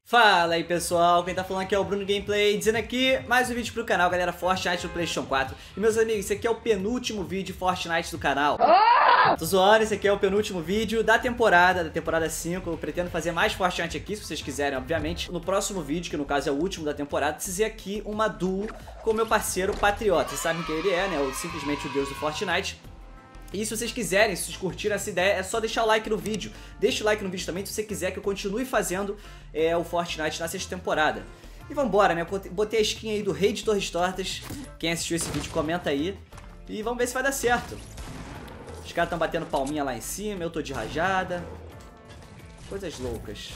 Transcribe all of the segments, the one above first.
Fala aí pessoal, quem tá falando aqui é o Bruno Gameplay, dizendo aqui mais um vídeo pro canal, galera, Fortnite no PlayStation 4. E meus amigos, esse aqui é o penúltimo vídeo de Fortnite do canal. Tô zoando, esse aqui é o penúltimo vídeo da temporada 5. Eu pretendo fazer mais Fortnite aqui, se vocês quiserem, obviamente. No próximo vídeo, que no caso é o último da temporada, preciso aqui uma duo com o meu parceiro Patriota. Vocês sabem quem ele é, né? Simplesmente o deus do Fortnite. E se vocês quiserem, se vocês curtiram essa ideia, é só deixar o like no vídeo. Deixa o like no vídeo também se você quiser que eu continue fazendo o Fortnite na sexta temporada. E vambora, né? Botei a skin aí do Rei de Torres Tortas. Quem assistiu esse vídeo, comenta aí. E vamos ver se vai dar certo. Os caras estão batendo palminha lá em cima, eu tô de rajada. Coisas loucas.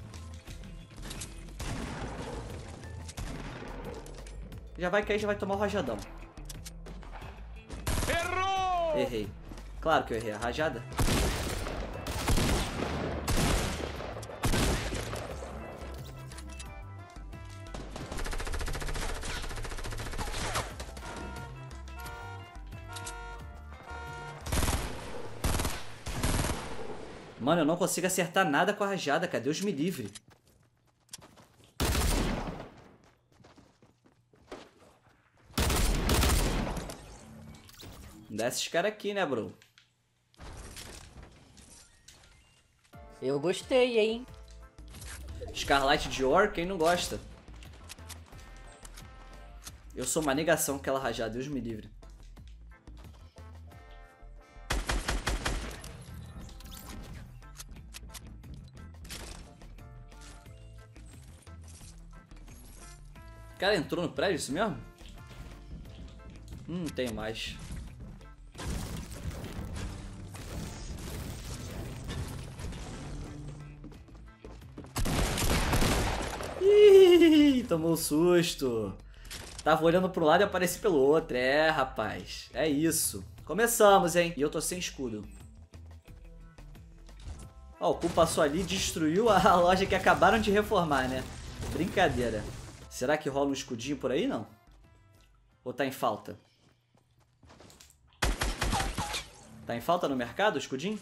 Já vai cair, já vai tomar o rajadão. Errou! Errei. Claro que eu errei a rajada. Mano, eu não consigo acertar nada com a rajada, cara. Deus me livre. Dá esses caras aqui, né, bro? Eu gostei, hein? Scarlet Dior, quem não gosta? Eu sou uma negação com aquela rajada, Deus me livre. O cara entrou no prédio, isso mesmo? Não tem mais. Ih, tomou um susto. Tava olhando pro lado e apareci pelo outro. É, rapaz. É isso. Começamos, hein? E eu tô sem escudo. Ó, o Cu passou ali e destruiu a loja que acabaram de reformar, né? Brincadeira. Será que rola um escudinho por aí, não? Ou tá em falta? Tá em falta no mercado o escudinho?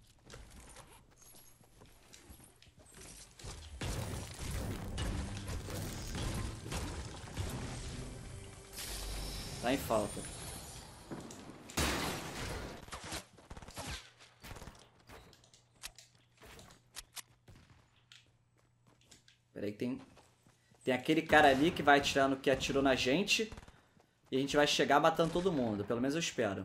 Tá em falta. Peraí que tem aquele cara ali que vai atirar no que atirou na gente. E a gente vai chegar matando todo mundo. Pelo menos eu espero.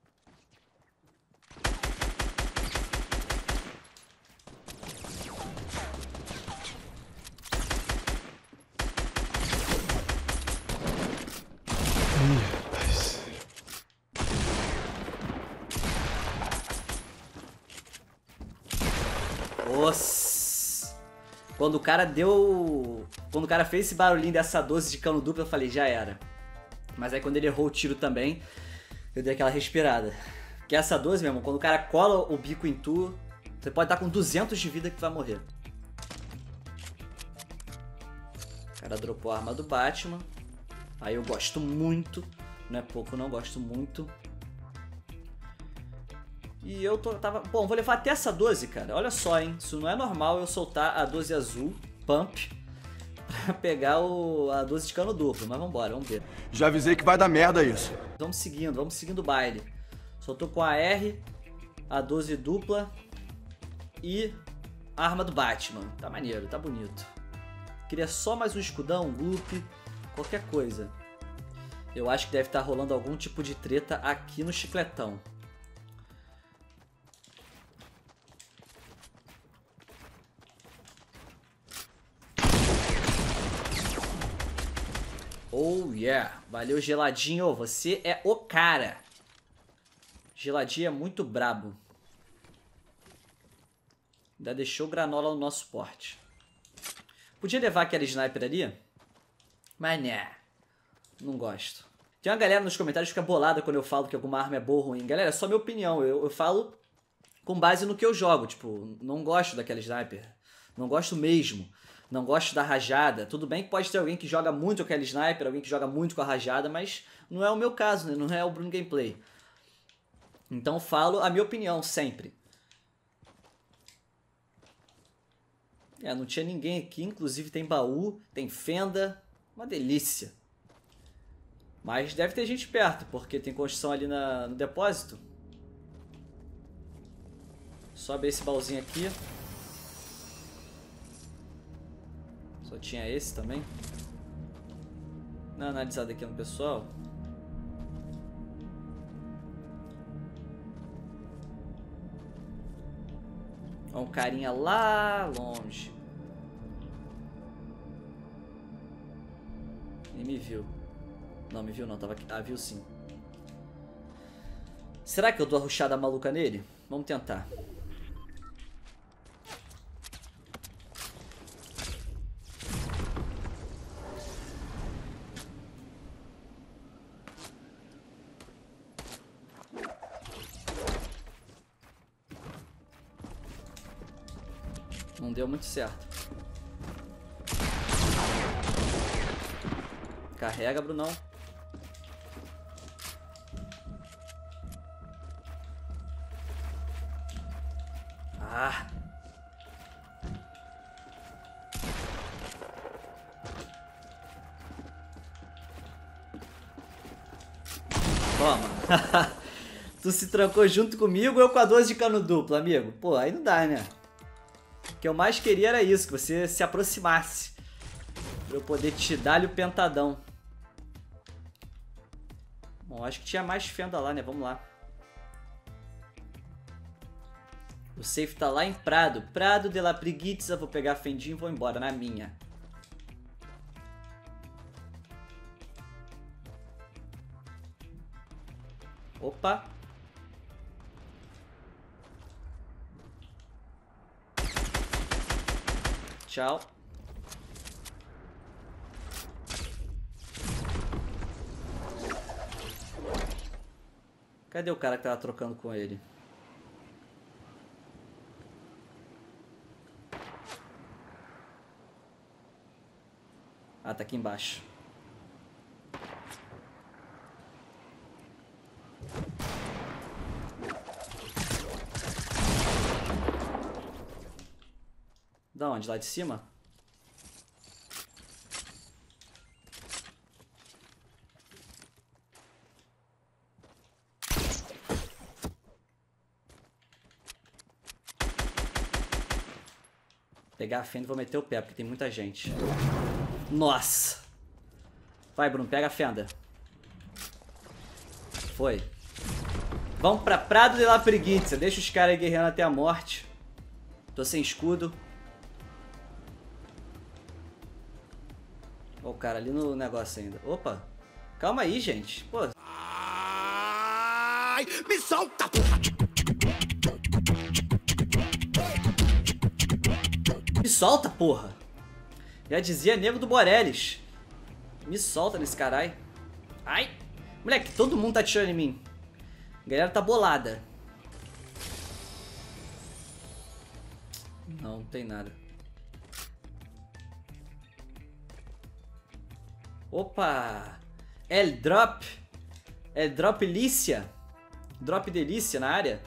Nossa. Quando o cara fez esse barulhinho dessa 12 de cano duplo, eu falei, já era. Mas aí quando ele errou o tiro também, eu dei aquela respirada. Porque essa 12, meu irmão, quando o cara cola o bico em tu, você pode estar com 200 de vida que tu vai morrer. O cara dropou a arma do Batman. Aí eu gosto muito. Não é pouco, não, gosto muito. E eu tava... Bom, vou levar até essa 12, cara. Olha só, hein. Isso não é normal eu soltar a 12 azul, pump, pra pegar a 12 de cano duplo. Mas vambora, vamos ver. Já avisei que vai dar merda isso. Vamos seguindo o baile. Soltou com a R, a 12 dupla e a arma do Batman. Tá maneiro, tá bonito. Queria só mais um escudão, um loop, qualquer coisa. Eu acho que deve estar rolando algum tipo de treta aqui no chicletão. Oh yeah, valeu Geladinho, você é o cara. Geladinho é muito brabo. Ainda deixou granola no nosso porte. Podia levar aquela sniper ali? Mas né, não gosto. Tem uma galera nos comentários que fica bolada quando eu falo que alguma arma é boa ou ruim. Galera, é só minha opinião, eu falo com base no que eu jogo. Tipo, não gosto daquela sniper. Não gosto mesmo. Não gosto da rajada. Tudo bem que pode ter alguém que joga muito com aquela sniper, alguém que joga muito com a rajada, mas não é o meu caso, né? Não é o Bruno Gameplay. Então falo a minha opinião sempre. É, não tinha ninguém aqui. Inclusive tem baú, tem fenda. Uma delícia. Mas deve ter gente perto, porque tem construção ali no depósito. Sobe esse baúzinho aqui. Só tinha esse também. Não, analisado aqui no pessoal. Ó, um carinha lá longe. Nem me viu. Não, me viu não, tava aqui. Ah, viu sim. Será que eu dou a rushada maluca nele? Vamos tentar. Não deu muito certo. Carrega, Brunão. Ah. Toma. Tu se trancou junto comigo, eu com a 12 de cano duplo, amigo. Pô, aí não dá, né? O que eu mais queria era isso, que você se aproximasse. Pra eu poder te dar-lhe o pentadão. Bom, acho que tinha mais fenda lá, né? Vamos lá. O safe tá lá em Prado. Prado de la Preguiça. Vou pegar a fendinha e vou embora, na minha. Opa. Tchau. Cadê o cara que tava trocando com ele? Ah, tá aqui embaixo. Da onde? Lá de cima? Pegar a fenda e vou meter o pé, porque tem muita gente. Nossa! Vai, Bruno, pega a fenda. Foi. Vamos pra Prado de la Preguiça. Deixa os caras aí guerreando até a morte. Tô sem escudo. Ó, o cara ali no negócio ainda. Opa! Calma aí, gente. Pô. Ai, me solta, porra! Me solta, porra! Já dizia Nego do Borelles. Me solta nesse caralho. Ai! Moleque, todo mundo tá atirando em mim. A galera tá bolada. Não, não tem nada. Opa! El Drop. El Drop Lícia. Drop delícia na área.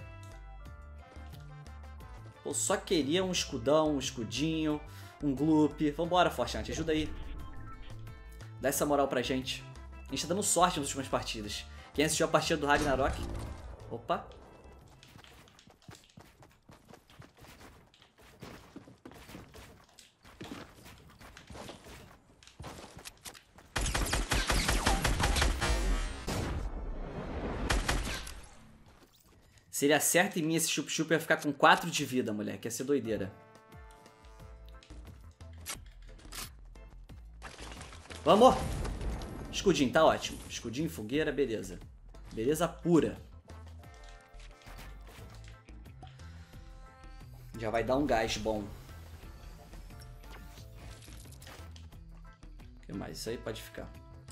Pô, só queria um escudão, um escudinho, um gloop. Vambora, Fortnite, ajuda aí. Dá essa moral pra gente. A gente tá dando sorte nas últimas partidas. Quem assistiu a partida do Ragnarok? Opa. Se ele acerta em mim, esse chup-chup ia ficar com 4 de vida, moleque. Ia ser doideira. Vamos! Escudinho, tá ótimo. Escudinho, fogueira, beleza. Beleza pura. Já vai dar um gás bom. O que mais? Isso aí pode ficar.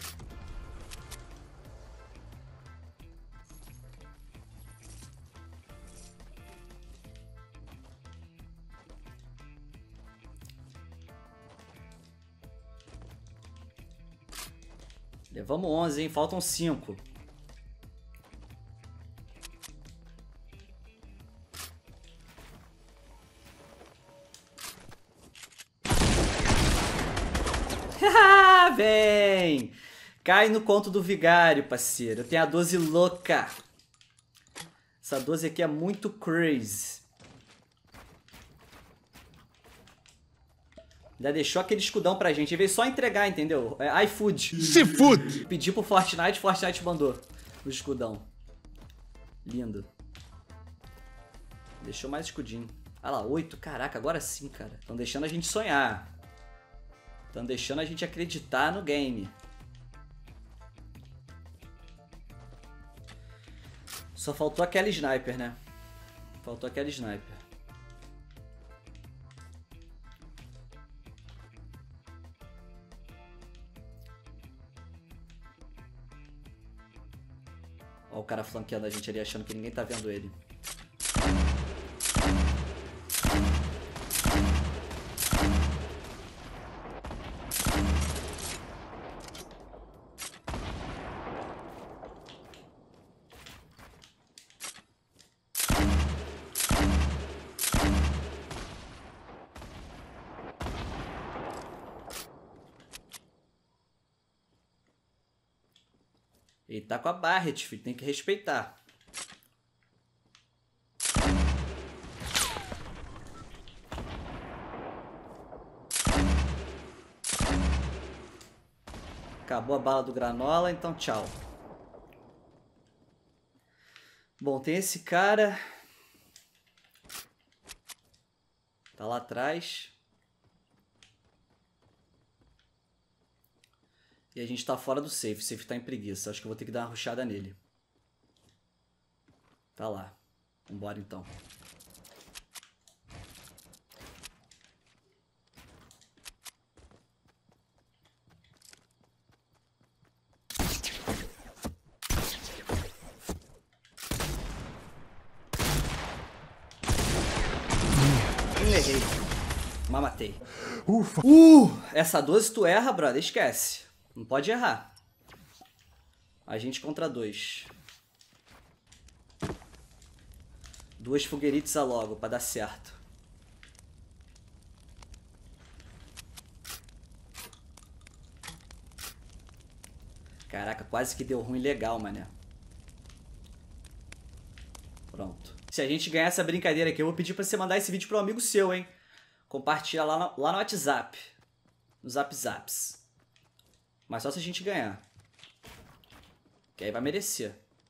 Levamos 11, hein? Faltam 5. vem! Cai no conto do vigário, parceiro. Eu tenho a 12 louca. Essa 12 aqui é muito crazy. Já deixou aquele escudão pra gente. Ele veio só entregar, entendeu? É iFood. Se fude! Pediu pro Fortnite, Fortnite mandou o escudão. Lindo. Deixou mais escudinho. Ah lá, 8. Caraca, agora sim, cara. Estão deixando a gente sonhar. Estão deixando a gente acreditar no game. Só faltou aquela sniper, né? Faltou aquela sniper. Ó o cara flanqueando a gente ali, achando que ninguém tá vendo ele. Ele tá com a Barret, filho. Tem que respeitar. Acabou a bala do Granola, então tchau. Bom, tem esse cara. Tá lá atrás. E a gente tá fora do safe. O safe tá em preguiça. Acho que eu vou ter que dar uma rushada nele. Tá lá. Vambora então. Errei. Mas matei. Ufa! Essa 12 tu erra, brother. Esquece. Não pode errar. A gente contra 2. 2 fogueiritas logo pra dar certo. Caraca, quase que deu ruim legal, mané. Pronto. Se a gente ganhar essa brincadeira aqui, eu vou pedir pra você mandar esse vídeo pro um amigo seu, hein? Compartilha lá no WhatsApp. No Zaps. Mas só se a gente ganhar. Que aí vai merecer.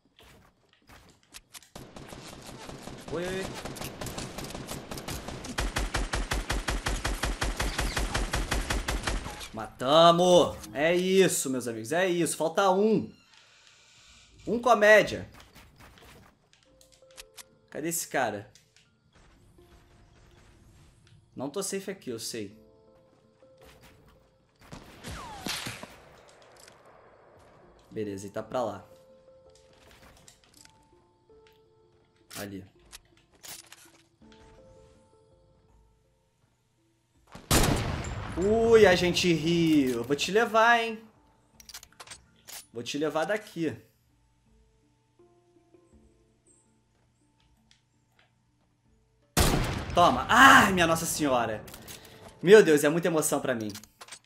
Oi, oi, oi. Matamos! É isso, meus amigos. É isso. Falta um. Um comédia. Cadê esse cara? Não tô safe aqui, eu sei. Beleza, ele tá pra lá. Ali. Ui, a gente riu. Vou te levar, hein? Vou te levar daqui. Toma. Ai, minha Nossa Senhora. Meu Deus, é muita emoção pra mim.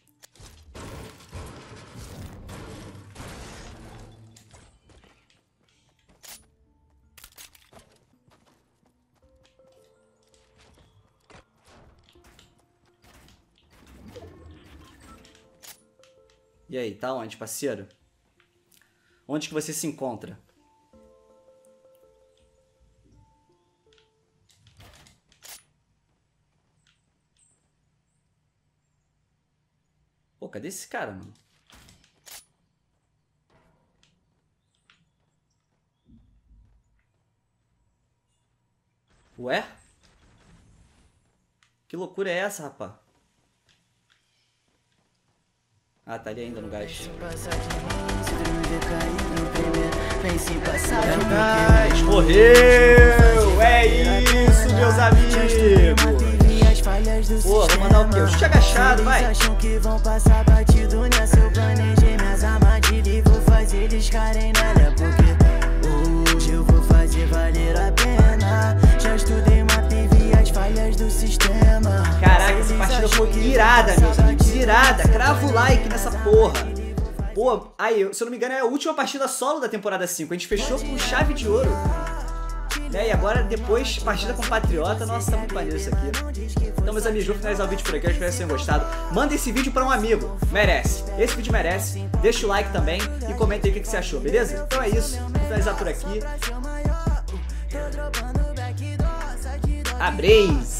E aí, tá onde, parceiro? Onde que você se encontra? Pô, cadê esse cara, mano? Ué? Que loucura é essa, rapaz? Ah, tá ali ainda no gás. Morreu! É isso, meus amigos! Pô, vou mandar o quê? O chute agachado, vai! Acham que vão passar batido nessa, eu planejei minhas armadilhas e vou fazer eles ficarem nela, porque hoje eu vou fazer valer a pena. Já estudei, mapa e vi as falhas do sistema. Caraca, essa partida foi irada, meus amigos. irada. Crava o like nessa porra. Pô, aí, se eu não me engano, é a última partida solo da temporada 5. A gente fechou com chave de ouro. Né? E agora, depois, partida com Patriota. Nossa, tá muito maneiro isso aqui. Então, meus amigos, vou finalizar o vídeo por aqui. Eu espero que vocês tenham gostado. Manda esse vídeo pra um amigo. Merece. Esse vídeo merece. Deixa o like também e comenta aí o que você achou, beleza? Então é isso. Vou finalizar por aqui. Abreis!